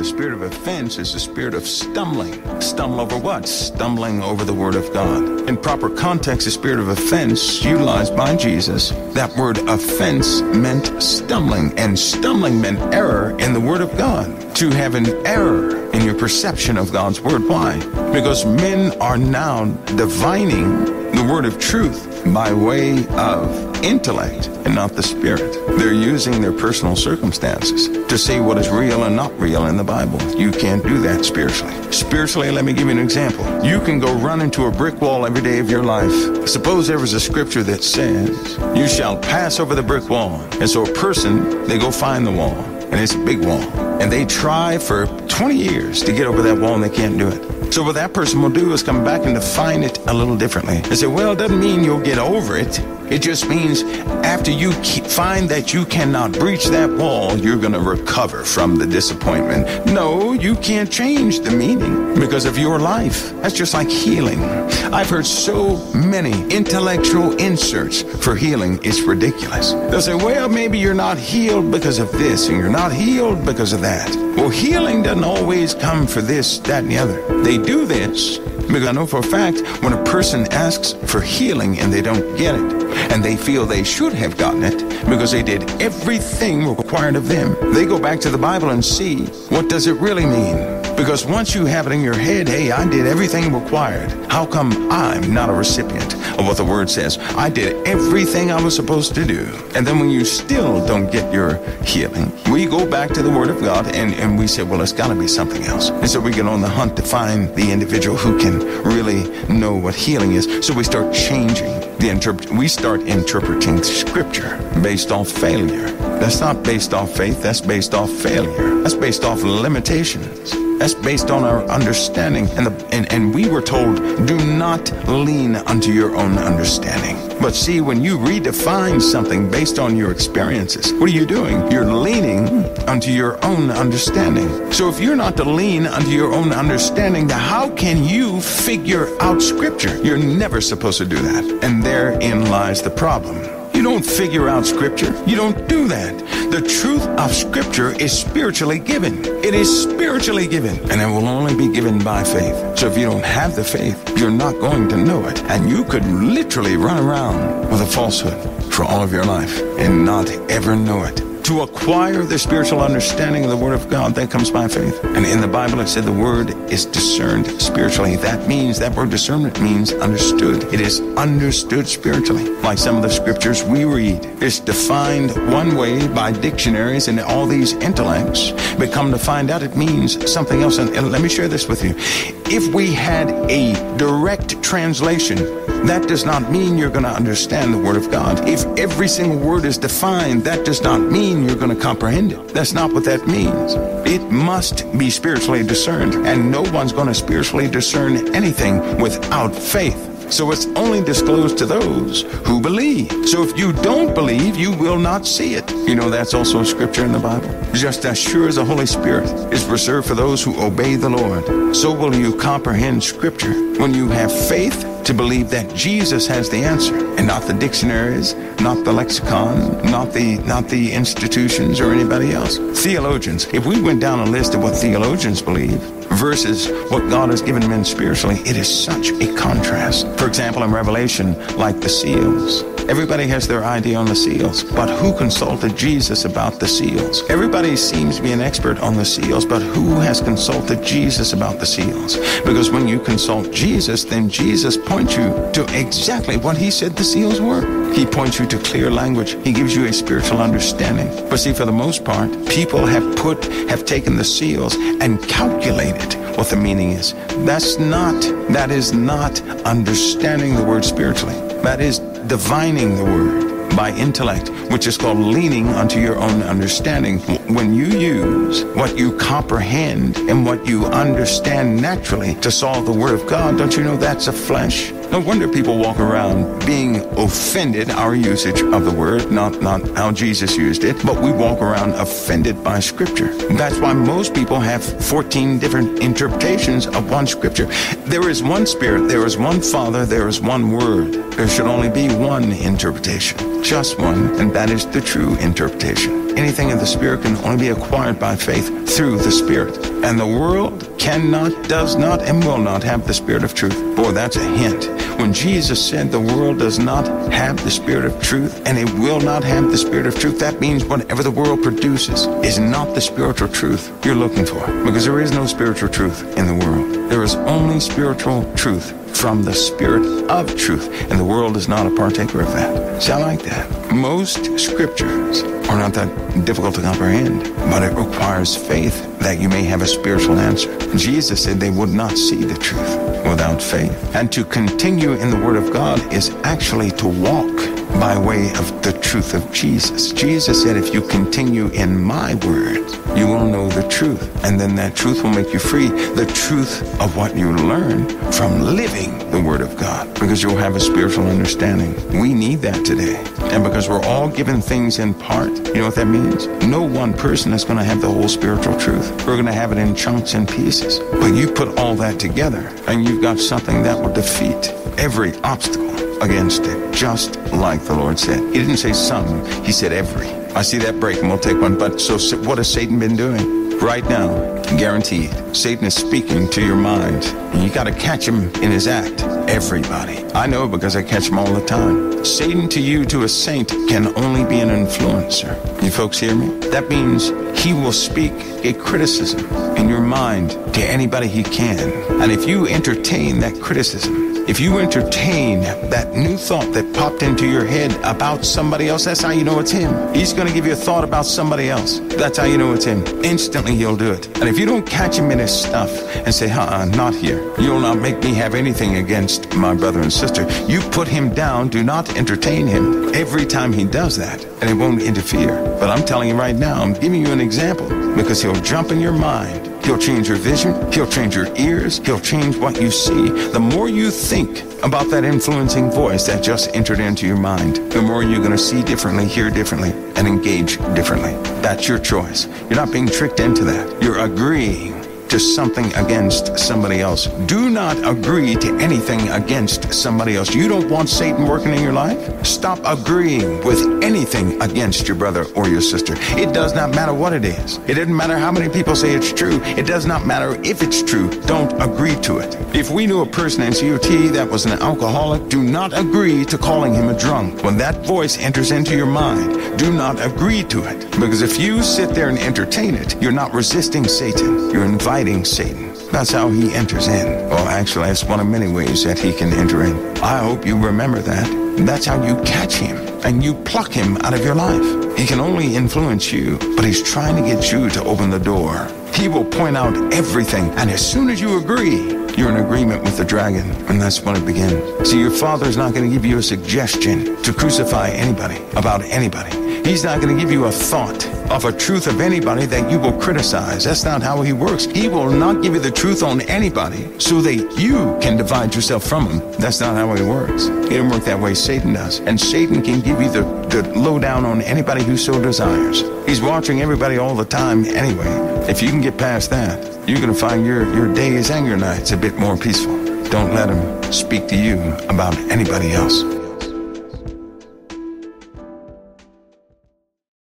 spirit of offense is the spirit of stumbling. Stumble over what? Stumbling over the word of God. In proper context, the spirit of offense utilized by Jesus, that word offense meant stumbling, and stumbling meant error in the word of God. To have an error in your perception of God's word. Why? Because men are now divining the word of truth by way of intellect and not the spirit. They're using their personal circumstances to see what is real and not real in the Bible. You can't do that spiritually. Spiritually, let me give you an example. You can go run into a brick wall every day of your life. Suppose there was a scripture that says, you shall pass over the brick wall. And so a person, they go find the wall, and it's a big wall. And they try for 20 years to get over that wall, and they can't do it. So what that person will do is come back and define it a little differently. They say, well, it doesn't mean you'll get over it. It just means after you find that you cannot breach that wall, you're going to recover from the disappointment. No, you can't change the meaning because of your life. That's just like healing. I've heard so many intellectual inserts for healing, it's ridiculous. They'll say, well, maybe you're not healed because of this, and you're not healed because of that. Well, healing doesn't always come for this, that, and the other. They do this because I know for a fact when a person asks for healing and they don't get it, and they feel they should have gotten it because they did everything required of them, they go back to the Bible and see what does it really mean. Because once you have it in your head, hey, I did everything required, how come I'm not a recipient of what the word says? I did everything I was supposed to do. And then when you still don't get your healing, we go back to the word of God and we say, well, it's got to be something else. And so we get on the hunt to find the individual who can really know what healing is. So we start changing we start interpreting scripture based off failure. That's not based off faith, that's based off failure. That's based off limitations. That's based on our understanding. And we were told, do not lean unto your own understanding. But see, when you redefine something based on your experiences, what are you doing? You're leaning unto your own understanding. So if you're not to lean unto your own understanding, then how can you figure out scripture? You're never supposed to do that. And therein lies the problem. You don't figure out scripture. You don't do that. The truth of scripture is spiritually given. It is spiritually given, and it will only be given by faith. So if you don't have the faith, you're not going to know it. And you could literally run around with a falsehood for all of your life and not ever know it. To acquire the spiritual understanding of the Word of God, that comes by faith. And in the Bible, it said the Word is discerned spiritually. That means, that word discernment means understood. It is understood spiritually. Like some of the scriptures we read, it's defined one way by dictionaries and all these intellects, but come to find out it means something else. And let me share this with you. If we had a direct translation, that does not mean you're going to understand the Word of God. If every single word is defined, that does not mean you're going to comprehend it. That's not what that means. It must be spiritually discerned, and no one's going to spiritually discern anything without faith. So it's only disclosed to those who believe. So if you don't believe, you will not see it. You know, that's also a scripture in the Bible. Just as sure as the Holy Spirit is reserved for those who obey the Lord, so will you comprehend scripture when you have faith to believe that Jesus has the answer, and not the dictionaries, not the lexicon, not the institutions or anybody else. Theologians, if we went down a list of what theologians believe versus what God has given men spiritually, it is such a contrast. For example, in Revelation, like the seals. Everybody has their idea on the seals, but who consulted Jesus about the seals? Everybody seems to be an expert on the seals, but who has consulted Jesus about the seals? Because when you consult Jesus, then Jesus points you to exactly what he said the seals were. He points you to clear language. He gives you a spiritual understanding. But see, for the most part, people have taken the seals and calculated what the meaning is. That is not understanding the word spiritually. That is divining the word by intellect, which is called leaning unto your own understanding. When you use what you comprehend and what you understand naturally to solve the word of God, don't you know that's a flesh? No wonder people walk around being offended, our usage of the word, not how Jesus used it, but we walk around offended by scripture. That's why most people have 14 different interpretations of one scripture. There is one Spirit, there is one Father, there is one Word. There should only be one interpretation, just one, and that is the true interpretation. Anything in the Spirit can only be acquired by faith through the Spirit. And the world cannot, does not, and will not have the Spirit of truth. Boy, that's a hint. When Jesus said the world does not have the Spirit of truth and it will not have the Spirit of truth, that means whatever the world produces is not the spiritual truth you're looking for. Because there is no spiritual truth in the world. There is only spiritual truth from the Spirit of truth. And the world is not a partaker of that. See, I like that. Most scriptures are not that difficult to comprehend, but it requires faith that you may have a spiritual answer. Jesus said they would not see the truth without faith. And to continue in the Word of God is actually to walk by way of the truth of Jesus. Jesus said, if you continue in my word, you will know the truth. And then that truth will make you free. The truth of what you learn from living the Word of God. Because you'll have a spiritual understanding. We need that today. And because we're all given things in part, you know what that means? No one person is going to have the whole spiritual truth. We're going to have it in chunks and pieces. But you put all that together, and you've got something that will defeat every obstacle against it, just like the Lord said. He didn't say some, he said every. I see that break, and we'll take one. But so what has Satan been doing? Right now, guaranteed, Satan is speaking to your mind. And you got to catch him in his act. Everybody. I know because I catch him all the time. Satan to you, to a saint, can only be an influencer. You folks hear me? That means he will speak a criticism in your mind to anybody he can. And if you entertain that criticism, if you entertain that new thought that popped into your head about somebody else, that's how you know it's him. He's going to give you a thought about somebody else. That's how you know it's him. Instantly he'll do it. And if you don't catch him in his stuff and say, not here. You'll not make me have anything against my brother and sister. You put him down. Do not entertain him. Every time he does that, and it won't interfere. But I'm telling you right now, I'm giving you an example because he'll jump in your mind. He'll change your vision. He'll change your ears. He'll change what you see. The more you think about that influencing voice that just entered into your mind, the more you're going to see differently, hear differently, and engage differently. That's your choice. You're not being tricked into that. You're agreeing to something against somebody else. Do not agree to anything against somebody else. You don't want Satan working in your life? Stop agreeing with anything against your brother or your sister. It does not matter what it is. It doesn't matter how many people say it's true. It does not matter if it's true. Don't agree to it. If we knew a person in COT that was an alcoholic, do not agree to calling him a drunk. When that voice enters into your mind, do not agree to it. Because if you sit there and entertain it, you're not resisting Satan. You're inviting Satan. That's how he enters in. Well, actually, it's one of many ways that he can enter in. I hope you remember that. That's how you catch him and you pluck him out of your life. He can only influence you, but he's trying to get you to open the door. He will point out everything, and as soon as you agree, you're in agreement with the dragon, and that's when it begins. See, your Father's not going to give you a suggestion to crucify anybody about anybody. He's not going to give you a thought of a truth of anybody that you will criticize. That's not how he works. He will not give you the truth on anybody so that you can divide yourself from him. That's not how he works. He doesn't work that way. Satan does. And Satan can give you the lowdown on anybody who so desires. He's watching everybody all the time anyway. If you can get past that, you're going to find your days and your nights a bit more peaceful. Don't let him speak to you about anybody else.